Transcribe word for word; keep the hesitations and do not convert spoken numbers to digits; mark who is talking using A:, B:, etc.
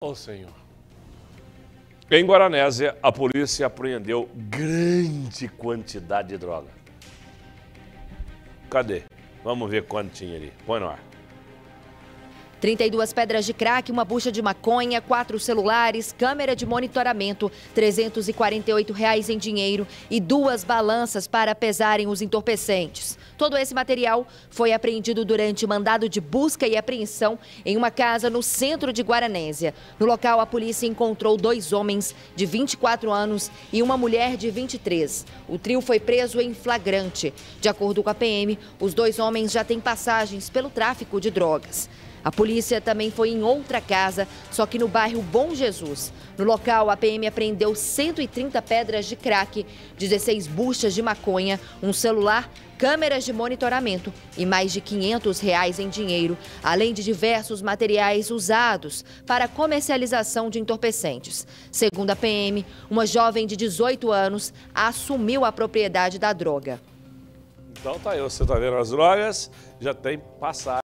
A: Ô, Senhor. Em Guaranésia, a polícia apreendeu grande quantidade de droga. Cadê? Vamos ver quanto tinha ali. Põe no ar.
B: trinta e duas pedras de crack, uma bucha de maconha, quatro celulares, câmera de monitoramento, trezentos e quarenta e oito reais em dinheiro e duas balanças para pesarem os entorpecentes. Todo esse material foi apreendido durante mandado de busca e apreensão em uma casa no centro de Guaranésia. No local, a polícia encontrou dois homens de vinte e quatro anos e uma mulher de vinte e três. O trio foi preso em flagrante. De acordo com a P M, os dois homens já têm passagens pelo tráfico de drogas. A polícia também foi em outra casa, só que no bairro Bom Jesus. No local, a P M apreendeu cento e trinta pedras de crack, dezesseis buchas de maconha, um celular, câmeras de monitoramento e mais de quinhentos reais em dinheiro, além de diversos materiais usados para comercialização de entorpecentes. Segundo a P M, uma jovem de dezoito anos assumiu a propriedade da droga.
A: Então tá aí, você tá vendo as drogas, já tem passagem.